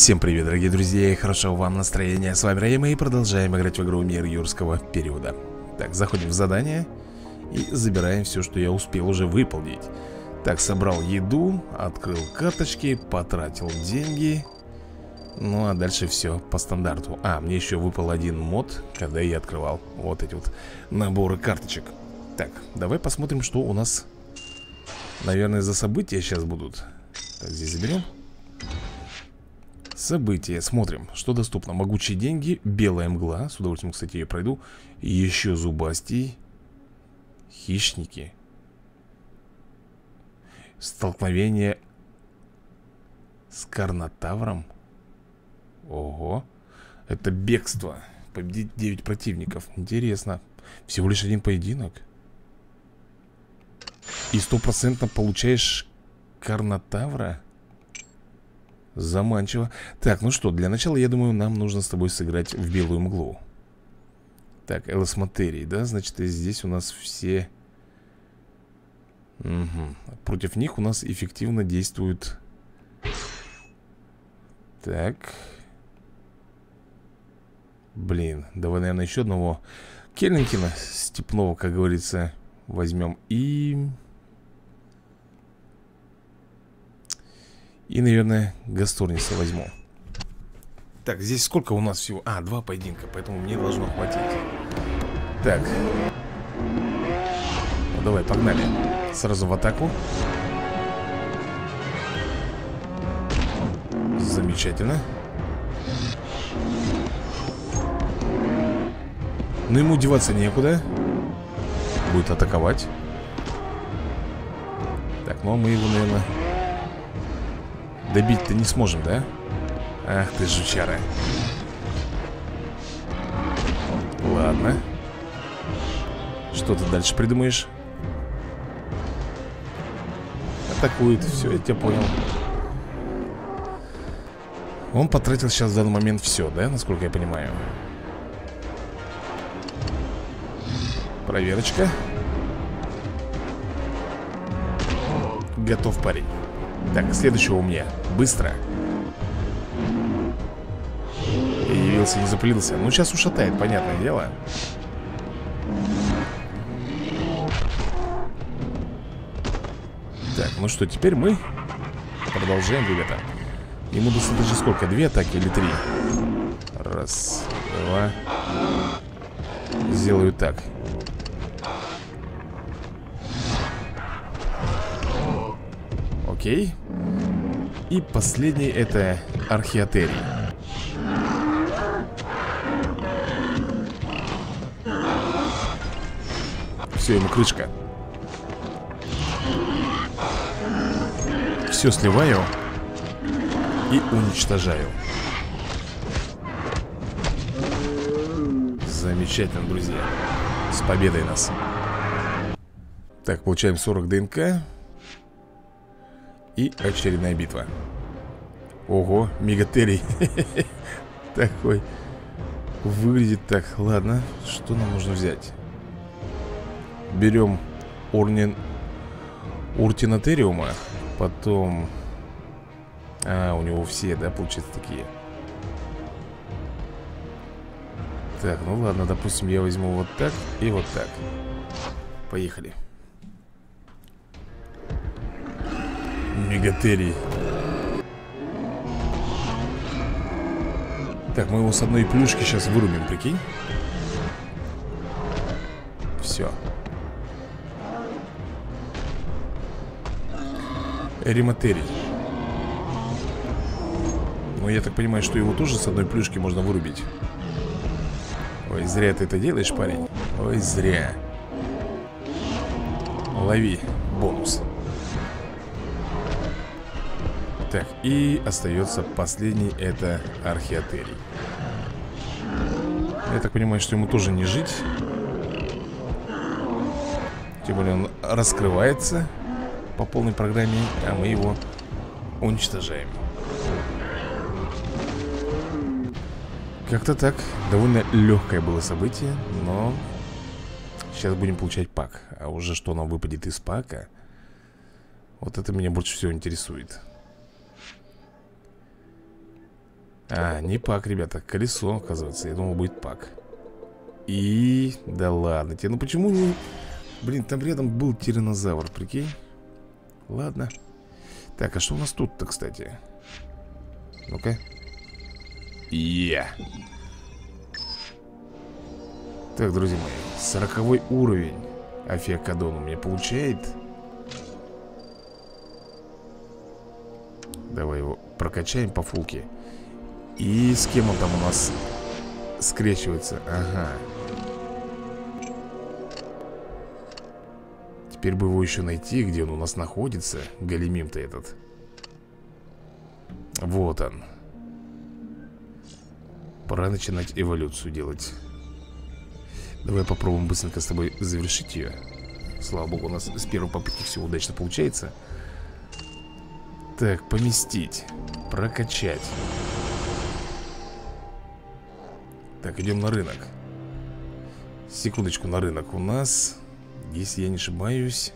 Всем привет, дорогие друзья, и хорошего вам настроения. С вами Рэй, и продолжаем играть в игру Мир юрского периода. Так, заходим в задание и забираем все, что я успел уже выполнить. Так, собрал еду, открыл карточки, потратил деньги. Ну, а дальше все по стандарту. Мне еще выпал один мод, когда я открывал вот эти вот наборы карточек. Так, давай посмотрим, что у нас, наверное, за события сейчас будут. Так, здесь заберем. События, смотрим, что доступно. Могучие деньги, белая мгла. С удовольствием, кстати, ее пройду. И еще зубастей. Хищники. Столкновение с Карнотавром. Ого. Это бегство. Победить 9 противников. Интересно. Всего лишь один поединок. И 100% получаешь Карнотавра. Заманчиво. Так, ну что, для начала, я думаю, нам нужно с тобой сыграть в белую мглу. Так, элосматерии, да? Значит, и здесь у нас все... Против них у нас эффективно действуют... Так. Блин, давай, наверное, еще одного Келлинкина степного, как говорится, возьмем. И, наверное, Гасторниса возьму. Так, здесь сколько у нас всего? 2 поединка, поэтому мне должно хватить. Так. Ну, давай, погнали. Сразу в атаку. Замечательно. Но ему деваться некуда. Будет атаковать. Так, ну а мы его, наверное... Добить-то не сможем, да? Ах ты, жучара. Ладно. Что ты дальше придумаешь? Атакует, все, я тебя понял. Он потратил сейчас в данный момент все, да, насколько я понимаю. Проверочка. Готов, парень. Так, следующего у меня. Быстро. И явился, не запылился. Ну, сейчас ушатает, понятное дело. Так, ну что, теперь мы продолжаем, ребята. Ему достаточно сколько? 2 атаки или 3? Раз, два. Сделаю так. Окей. И последний это Археотерий. Все, ему крышка. Все сливаю и уничтожаю. Замечательно, друзья. С победой нас. Так, получаем 40 ДНК. И очередная битва. Ого, Мегатерий. Такой. Выглядит так. Ладно, что нам нужно взять? Берем Уртинотериума. Потом... у него все, да, получается, такие. Так, ну ладно, допустим, я возьму вот так и вот так. Поехали. Мегатерий. Так, мы его с одной плюшки сейчас вырубим, прикинь. Все. Эриматерий. Ну, я так понимаю, что его тоже с одной плюшки можно вырубить. Ой, зря ты это делаешь, парень. Ой, зря. Лови бонус. Так, и остается последний, это Археотерий. Я так понимаю, что ему тоже не жить. Тем более он раскрывается по полной программе, а мы его уничтожаем. Как-то так. Довольно легкое было событие, но сейчас будем получать пак. А уже что нам выпадет из пака, вот это меня больше всего интересует. А, не пак, ребята, колесо, оказывается. Я думал, будет пак. И... Да ладно тебе, ну почему не... Блин, там рядом был тираннозавр, прикинь. Ладно. Так, а что у нас тут-то, кстати? Ну-ка. Так, друзья мои, 40-й уровень Афиакадон у меня получает. Давай его прокачаем по фулке. И с кем он там у нас скрещивается? Ага. Теперь бы его еще найти, где он у нас находится. Галимим-то этот. Вот он. Пора начинать эволюцию делать. Давай попробуем быстренько с тобой завершить ее. Слава богу, у нас с первой попытки все удачно получается. Так, поместить. Прокачать. Так, идем на рынок. Секундочку, на рынок у нас, если я не ошибаюсь,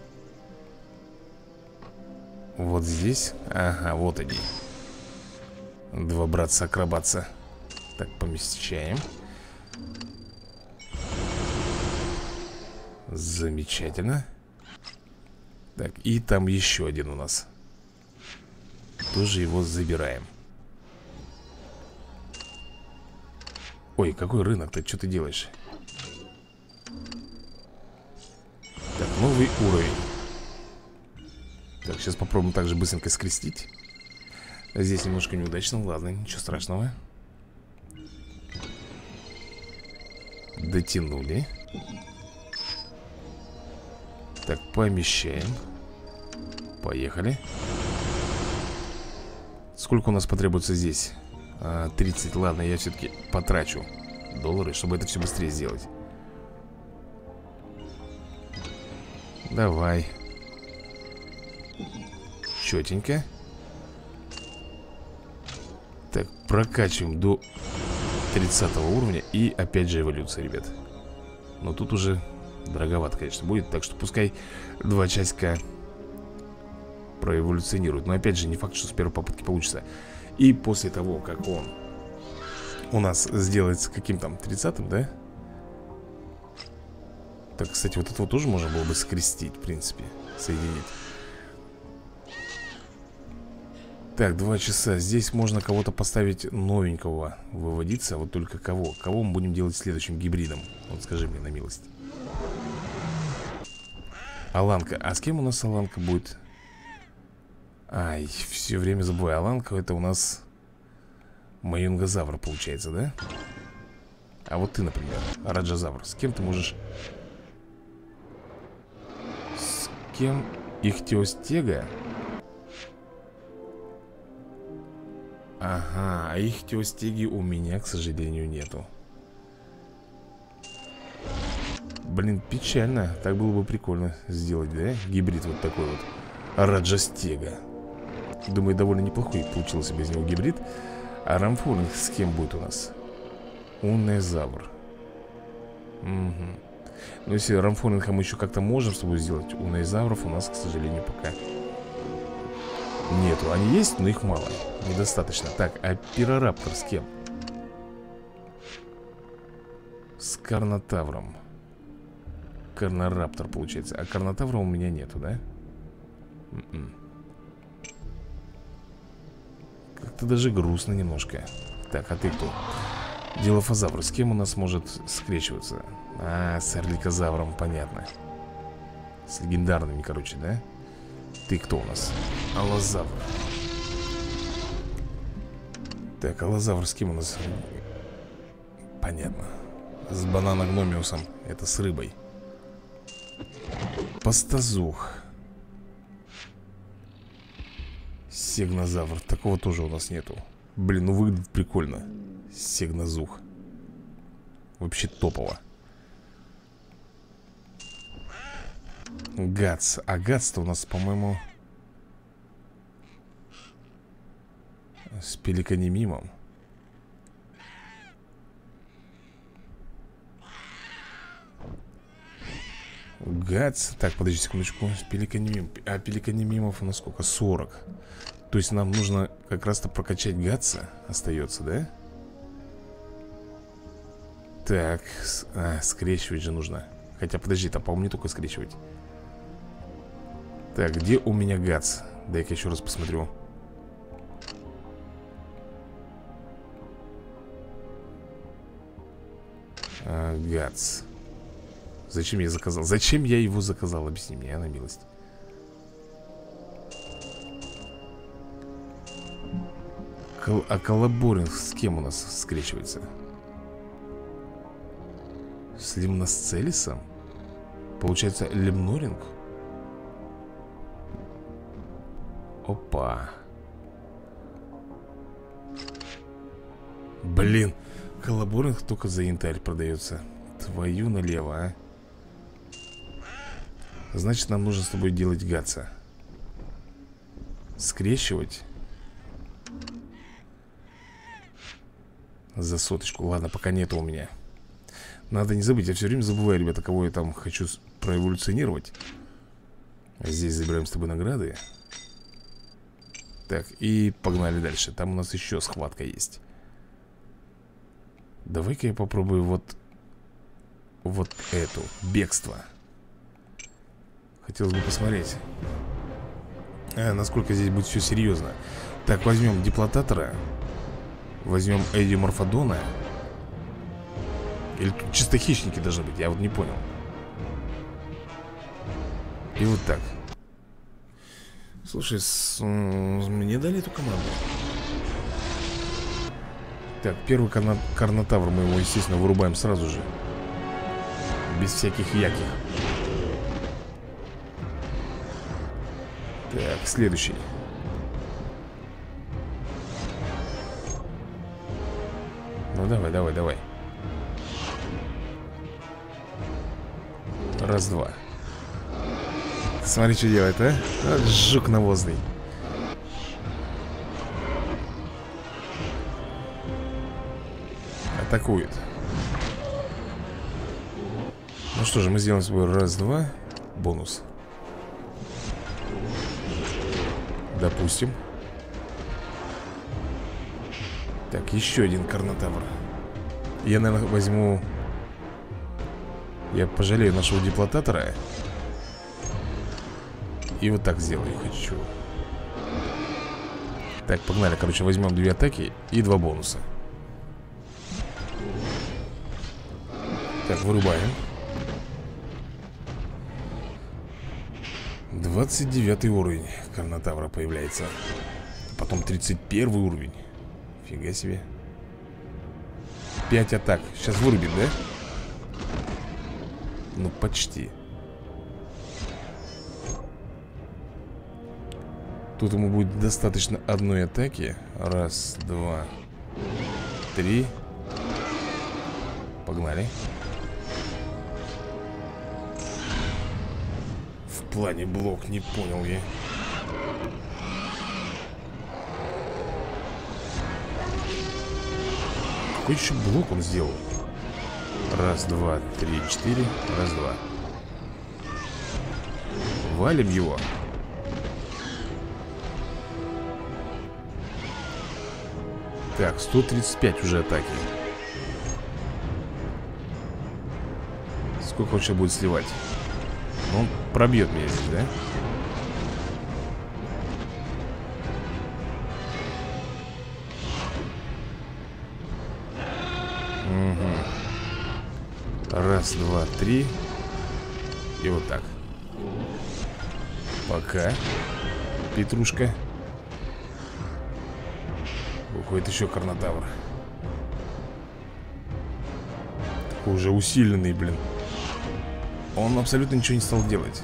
вот здесь. Ага, вот они. Два братца-акробатца. Так, помещаем. Замечательно. Так, и там еще один у нас. Тоже его забираем. Ой, какой рынок-то? Что ты делаешь? Так, новый уровень. Так, сейчас попробуем также быстренько скрестить. Здесь немножко неудачно, ладно, ничего страшного. Дотянули. Так, помещаем. Поехали. Сколько у нас потребуется здесь? 30, ладно, я все-таки потрачу доллары, чтобы это все быстрее сделать. Давай. Четенько. Так, прокачиваем до 30 уровня. И опять же эволюция, ребят. Но тут уже дороговато, конечно, будет. Так что пускай 2 часика проэволюционирует. Но опять же, не факт, что с первой попытки получится. И после того, как он у нас сделается каким там 30-м, да? Так, кстати, вот этого тоже можно было бы скрестить, в принципе. Соединить. Так, 2 часа. Здесь можно кого-то поставить новенького выводиться. Вот только кого? Кого мы будем делать следующим гибридом? Вот скажи мне на милость. Аланка. А с кем у нас Аланка будет? Ай, все время забываю. Аланка это у нас Маюнгозавр получается, да? А вот ты, например, Раджазавр. С кем ты можешь... С кем? Ихтиостега? Ага, а Ихтиостеги у меня, к сожалению, нету. Блин, печально. Так было бы прикольно сделать, да? Гибрид вот такой вот. Раджастега. Думаю, довольно неплохой получился без него гибрид. А Рамфуринг с кем будет у нас? Унезавр. Угу. Ну, если Рамфуринга мы еще как-то можем с тобой сделать, Унезавров у нас, к сожалению, пока нету. Они есть, но их мало. Недостаточно. Так, а Пирораптор с кем? С Карнотавром. Карнораптор получается. А Карнотавра у меня нету, да? Как-то даже грустно немножко. Так, а ты кто? Дилофозавр. С кем у нас может скрещиваться? А, с Орликозавром, понятно. С легендарными, короче, да? Ты кто у нас? Аллозавр. Так, Аллозавр с кем у нас? Понятно. С бананогномиусом. Это с рыбой. Пастозух. Сегнозавр. Такого тоже у нас нету. Блин, ну выглядит прикольно. Сегнозух. Вообще топово. Гац. А Гац-то у нас, по-моему, с Пеликанимимом. Гац. Так, подожди секундочку. С Пеликанимим. А Пеликанимимов у нас сколько? 40. То есть нам нужно как раз-то прокачать Гатса. Остается, да? Так, скрещивать же нужно. Хотя, подожди, там, по-моему, не только скрещивать. Так, где у меня Гатс? Дай-ка еще раз посмотрю. Гатс. Зачем я заказал? Зачем я его заказал? Объясни мне, на милость. А коллаборинг с кем у нас скрещивается? С Лимносцелисом? Получается, Лемноринг? Опа. Блин, коллаборинг только за янтарь продается. Твою налево, а. Значит, нам нужно с тобой делать Гатса. Скрещивать. За соточку. Ладно, пока нету у меня. Надо не забыть, я все время забываю, ребята, кого я там хочу проэволюционировать. Здесь забираем с тобой награды. Так, и погнали дальше. Там у нас еще схватка есть. Давай-ка я попробую вот эту. Бегство. Хотелось бы посмотреть, насколько здесь будет все серьезно. Так, возьмем Диплотатора. Возьмем Эдди Морфодона. Или тут чисто хищники должны быть, я вот не понял. И вот так. Слушай, мне дали эту команду. Так, первый Карнотавр, мы его, естественно, вырубаем сразу же. Без всяких яких. Так, следующий. Ну давай, давай, давай. Раз-два. Смотри, что делает, а? Вот жук навозный. Атакует. Ну что же, мы сделаем с собой раз-два. Бонус. Допустим. Так, еще один Карнотавр. Я, наверное, возьму... Я пожалею нашего Диплотатора. И вот так сделаю, хочу. Так, погнали, короче, возьмем 2 атаки и 2 бонуса. Так, вырубаем. 29 уровень Карнотавра появляется. Потом 31 уровень. Фига себе. 5 атак. Сейчас вырубит, да? Ну, почти. Тут ему будет достаточно одной атаки. Раз, два, три. Погнали. В плане блок, не понял я. Какой еще блок он сделал? Раз, два, три, четыре. Раз, два. Валим его. Так, 135 уже атаки. Сколько он сейчас будет сливать? Он пробьет меня здесь, да? Угу. Раз, два, три. И вот так. Пока. Петрушка. Уходит еще Карнотавр. Такой уже усиленный, блин. Он абсолютно ничего не стал делать.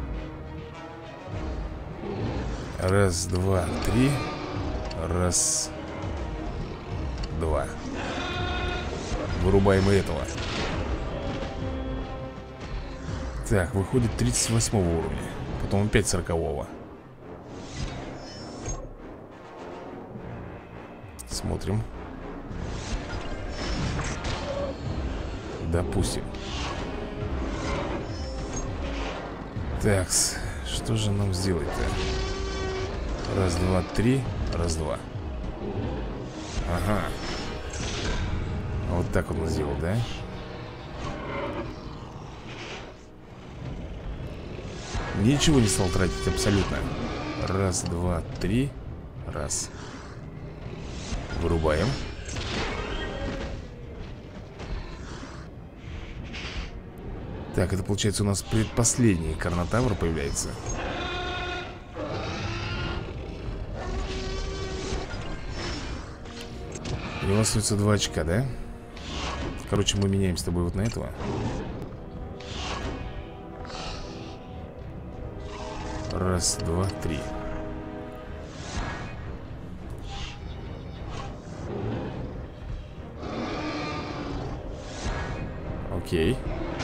Раз, два, три. Раз, два. Вырубаем и этого. Так, выходит 38 уровня. Потом опять 40-го. Смотрим. Допустим. Так, что же нам сделать-то? Раз, два, три. Раз, два. Ага. Вот так он сделал, да? Ничего не стал тратить абсолютно. Раз, два, три. Раз. Вырубаем. Так, это получается у нас предпоследний Карнотавр появляется. И у нас остается 2 очка, да? Короче, мы меняем с тобой вот на этого. Раз, два, три. Окей.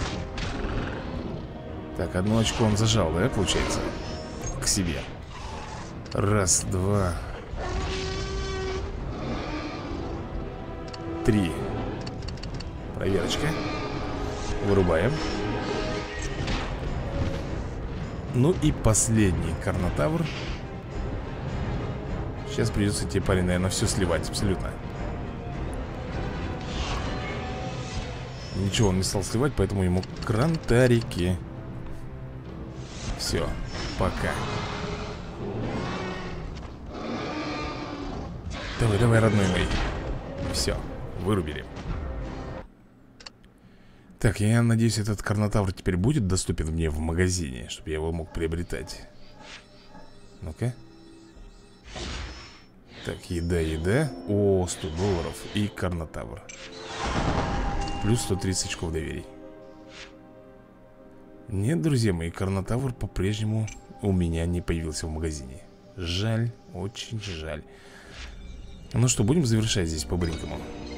Так, одно очко он зажал, да, получается? К себе. Раз, два, три. Проверочка. Вырубаем. Ну и последний Карнотавр. Сейчас придется тебе, парень, наверное, все сливать абсолютно. Ничего он не стал сливать, поэтому ему крантарики. Все, пока. Давай, давай, родной мой. Все, вырубили. Так, я надеюсь, этот Карнотавр теперь будет доступен мне в магазине, чтобы я его мог приобретать. Ну-ка. Так, еда. О, $100 и Карнотавр. Плюс 130 очков доверий. Нет, друзья мои, Карнотавр по-прежнему у меня не появился в магазине. Жаль, очень жаль. Ну что, будем завершать здесь по-быренькому.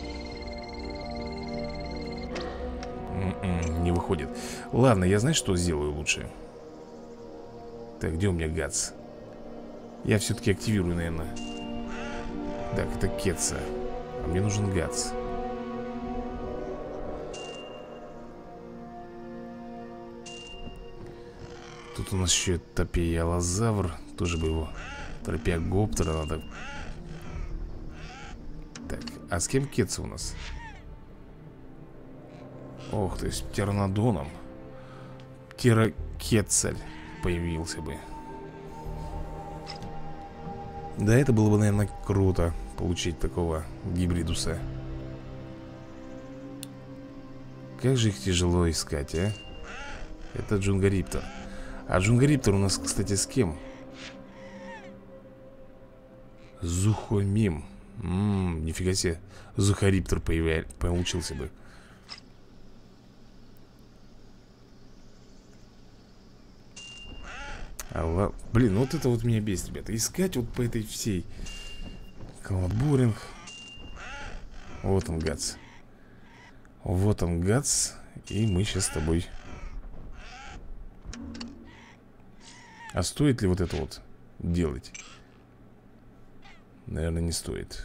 Не выходит. Ладно, я знаешь, что сделаю лучше? Так, где у меня Гац? Я все-таки активирую, наверное. Так, это Кетса. А мне нужен Гац. Тут у нас еще Топиалозавр. Тоже бы его. Тропиагоптера надо. Так, а с кем Кетса у нас? Ох, то есть Птеранодоном Птерокетцаль появился бы. Да, это было бы, наверное, круто получить такого гибридуса. Как же их тяжело искать, а? Это Джунгариптор. А Джунгариптор у нас, кстати, с кем? Зухомим. Нифига себе. Зухариптор получился бы. Блин, вот это вот меня бесит, ребята. Искать вот по этой всей Колобуринг. Вот он, Гац. Вот он, Гац. И мы сейчас с тобой. А стоит ли вот это вот делать? Наверное, не стоит.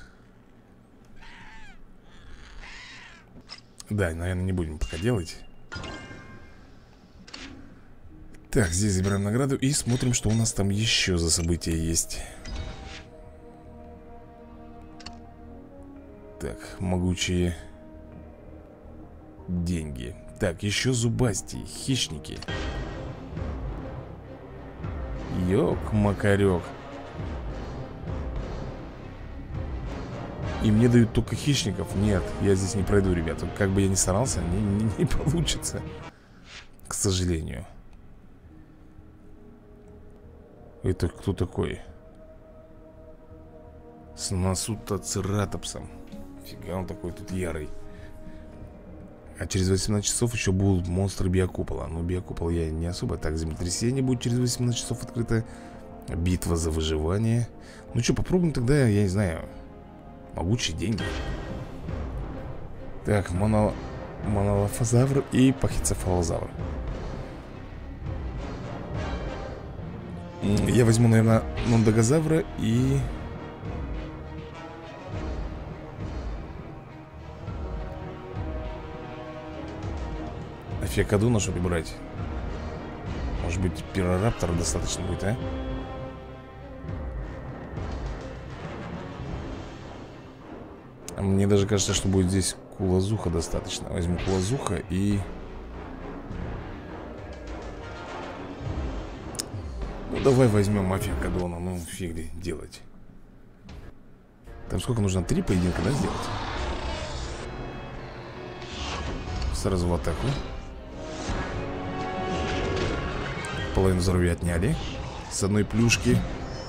Да, наверное, не будем пока делать. Так, здесь забираем награду и смотрим, что у нас там еще за события есть. Так, могучие деньги. Так, еще зубастие, хищники. Ёк-макарёк. И мне дают только хищников. Нет, я здесь не пройду, ребята. Как бы я ни старался, не получится. К сожалению. Это кто такой? С Насутоцератопсом. Фига он такой тут ярый. А через 18 часов еще будут монстры биокупола. Но биокупол я не особо. Так, землетрясение будет через 18 часов открыто. Битва за выживание. Ну что, попробуем тогда, я не знаю, могучие деньги. Так, монолофозавр и пахицефалозавр. Я возьму, наверное, мондогозавра и... Феокадуна, чтобы брать. Может быть, пирораптора достаточно будет, а? Мне даже кажется, что будет здесь кулазуха достаточно. Возьму кулазуха и... Ну, давай возьмем Афиакадона. Ну, фиг ли делать. Там сколько нужно? 3 поединка, да, сделать? Сразу в атаку. Половину здоровья отняли. С одной плюшки.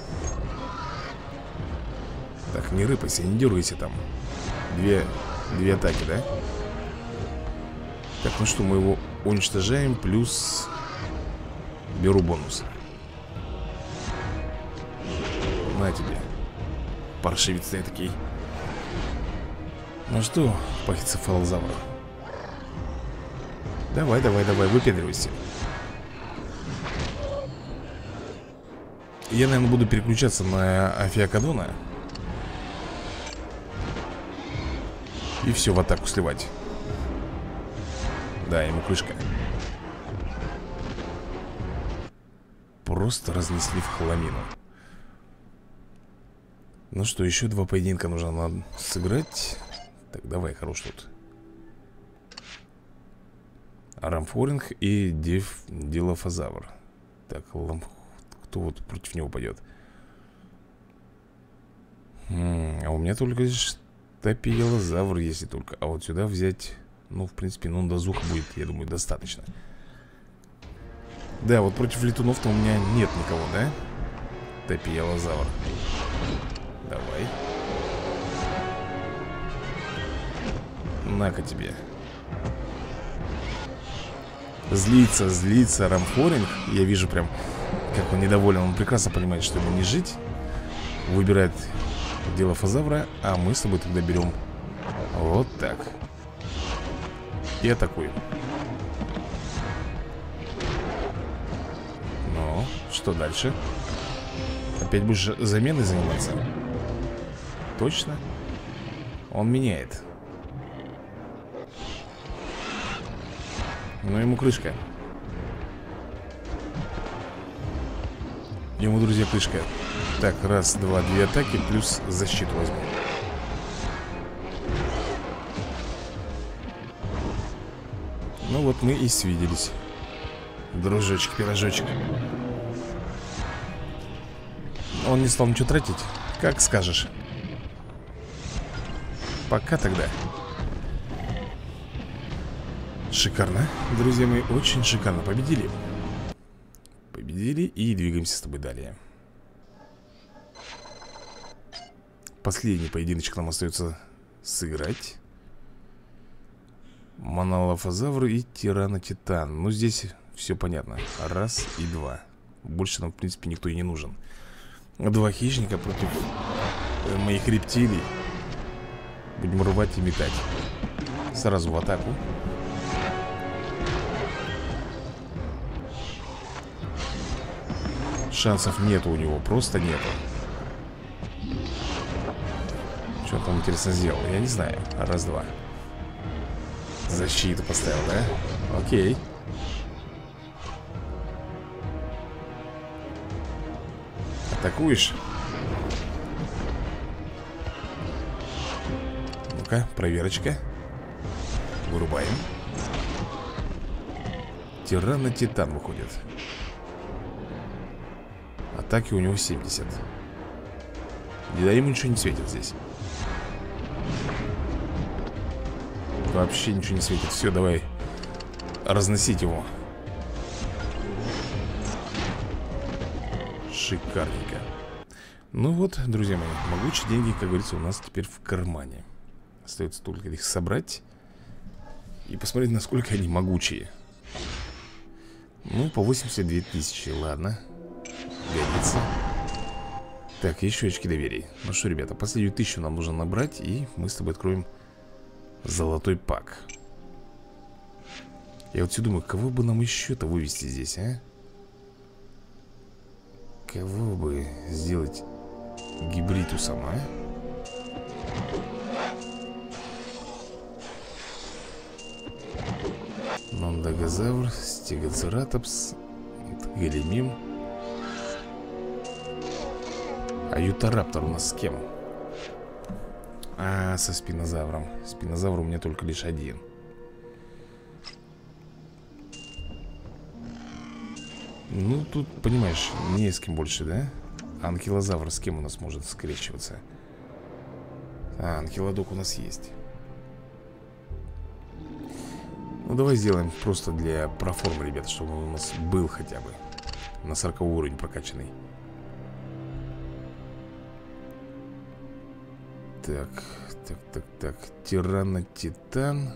Так, не рыпайся, не дергайся там. Две атаки, да? Так, ну что, мы его уничтожаем. Плюс беру бонус. На тебе. Паршивец ты такой. Ну что, пахицефалозавр, давай, выпендривайся. Я, наверное, буду переключаться на Афиакадона. И все, в атаку сливать. Да, ему крышка. Просто разнесли в хламину. Ну что, еще 2 поединка нужно сыграть. Так, давай, хорош тут. Рамфоринг и Дилофазавр. Так, кто вот против него пойдет? А у меня только лишь Тапиелозавр, если только. А вот сюда взять, ну, в принципе, ну, до Зуха будет, я думаю, достаточно. Да, вот против летунов-то у меня нет никого, да? Тапиелозавр. Давай. На-ка тебе. Злится Рамфоринг. Я вижу прям, как он недоволен. Он прекрасно понимает, что ему не жить. Выбирает Дилофазавра. А мы с тобой тогда берем вот так. И атакуем. Ну, что дальше? Опять будешь заменой заниматься? Точно? Он меняет. Ну, ему крышка. Ему, друзья, крышка. Так, раз, два, 2 атаки, плюс защиту возьму. Ну вот мы и свиделись. Дружочек, пирожочек. Он не стал ничего тратить. Как скажешь. Пока тогда. Шикарно, друзья мои, очень шикарно. Победили. Победили и двигаемся с тобой далее. Последний поединочек нам остается сыграть. Монолофозавр и Тиранотитан. Ну, здесь все понятно. Раз и 2. Больше нам, в принципе, никто и не нужен. 2 хищника против моих рептилий. Будем рвать и метать. Сразу в атаку. Шансов нету у него, просто нету. Что он там интересно сделал? Я не знаю. Раз, 2. Защиту поставил, да? Окей. Атакуешь? Ну-ка, проверочка. Вырубаем. Тиранотитан выходит. Атаки у него 70. И да, ему ничего не светит здесь. Вообще ничего не светит. Все, давай разносить его. Шикарненько. Ну вот, друзья мои, могучие деньги, как говорится, у нас теперь в кармане. Остается только их собрать и посмотреть, насколько они могучие. Ну, по 82 тысячи, ладно. Годится. Так, еще очки доверия. Ну что, ребята, последнюю 1000 нам нужно набрать, и мы с тобой откроем золотой пак. Я вот все думаю, кого бы нам еще-то вывести здесь, а? Кого бы сделать гибридусом, а? Нондагозавр, стегоцератопс, галимим. А Ютараптор у нас с кем? А, со спинозавром. Спинозавр у меня только лишь один. Ну, тут, понимаешь, не с кем больше, да? Анкилозавр с кем у нас может скрещиваться? А, анкилодок у нас есть. Ну, давай сделаем просто для проформы, ребят, чтобы он у нас был хотя бы на 40 уровень прокачанный. Так. Тираннотитан.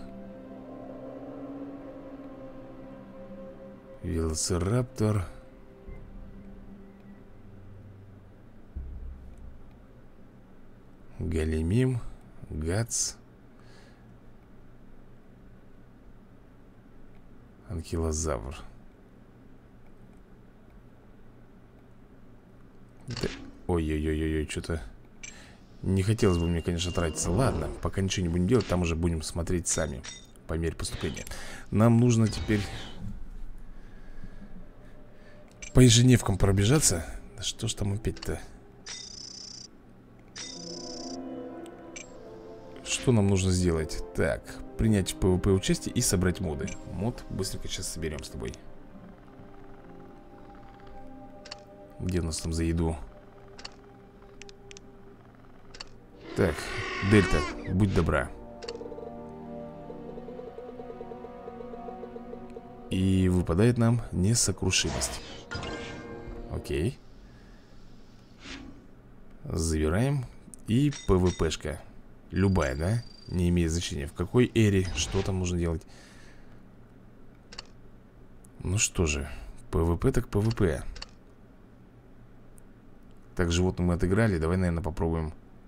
Велоцираптор. Галимим. Гац. Анкилозавр. Да. Ой-ой-ой-ой, что-то не хотелось бы мне, конечно, тратиться. Ладно, пока ничего не будем делать, там уже будем смотреть сами по мере поступления. Нам нужно теперь по ежедневкам пробежаться. Да что ж там опять-то? Что нам нужно сделать? Так, принять в ПВП участие и собрать моды. Мод быстренько сейчас соберем с тобой. Где у нас там за еду? Так, Дельта, будь добра. И выпадает нам несокрушимость. Окей. Забираем. И ПВПшка. Любая, да? Не имеет значения, в какой эре, что там нужно делать. Ну что же, ПВП так ПВП. Так, животных мы отыграли. Давай, наверное, попробуем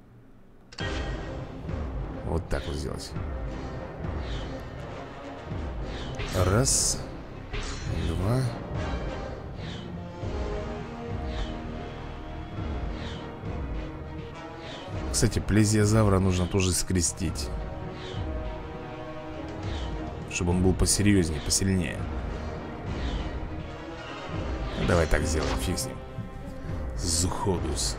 вот так вот сделать. Раз. Два. Кстати, плезиозавра нужно тоже скрестить, чтобы он был посерьезнее, посильнее. Давай так сделаем, фиг с ним. Зуходус.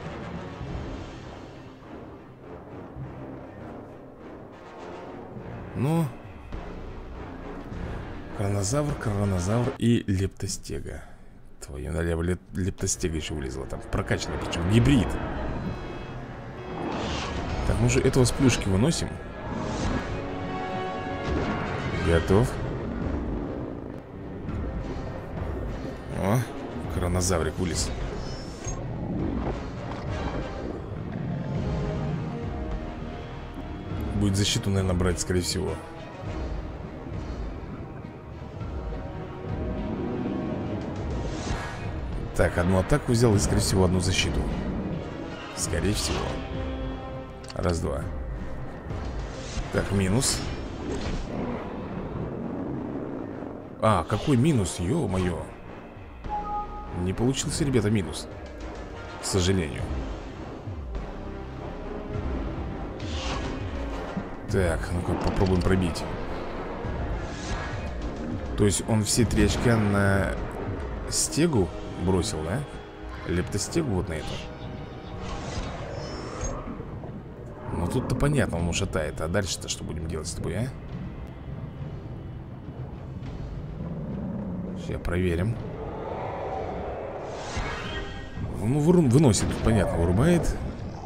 Ну, коронозавр и лептостега. Твою налево, лептостега еще вылезла там. Прокачанный, причем гибрид. Так, мы же этого с плюшки выносим. Готов. О, коронозаврик вылез. Будет защиту, наверное, брать, скорее всего. Так, одну атаку взял и, скорее всего, одну защиту. Скорее всего. Раз, два. Так, минус. А, какой минус? Ё-моё. Не получился, ребята, минус. К сожалению. Так, ну-ка попробуем пробить. То есть он все 3 очка на стегу бросил, да? Лептостегу вот на эту. Ну тут-то понятно, он ушатает. А дальше-то что будем делать с тобой, а? Сейчас проверим. Ну, выносит, понятно, вырубает.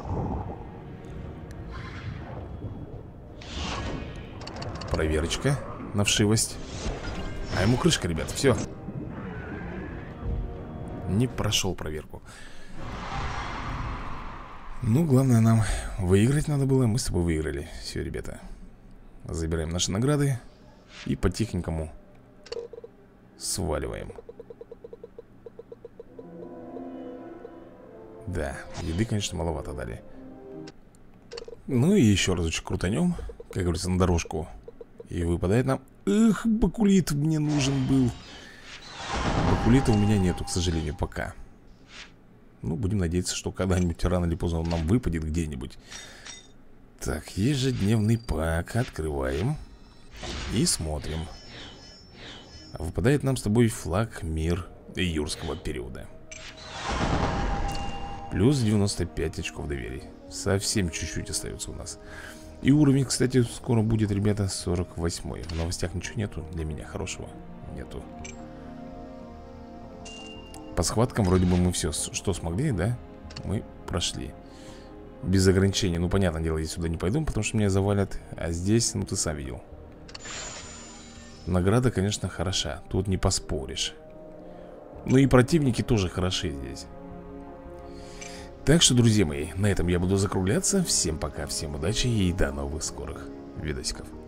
Проверочка на вшивость. А ему крышка, ребят, все. Не прошел проверку. Ну, главное нам выиграть надо было. Мы с тобой выиграли. Все, ребята. Забираем наши награды и по-тихенькому сваливаем. Да, еды, конечно, маловато дали. Ну и еще разочек крутанем, как говорится, на дорожку. И выпадает нам... Эх, бакулит мне нужен был. Бакулита у меня нету, к сожалению, пока. Ну, будем надеяться, что когда-нибудь рано или поздно он нам выпадет где-нибудь. Так, ежедневный пак. Открываем. И смотрим. Выпадает нам с тобой флаг мир юрского периода. Плюс 95 очков доверия. Совсем чуть-чуть остается у нас. И уровень, кстати, скоро будет, ребята, 48-й. В новостях ничего нету для меня хорошего. Нету. По схваткам вроде бы мы все, что смогли, да? Мы прошли. Без ограничений. Ну, понятное дело, я сюда не пойду, потому что меня завалят. А здесь, ну, ты сам видел. Награда, конечно, хороша. Тут не поспоришь. Ну и противники тоже хороши здесь. Так что, друзья мои, на этом я буду закругляться. Всем пока, всем удачи и до новых скорых видосиков.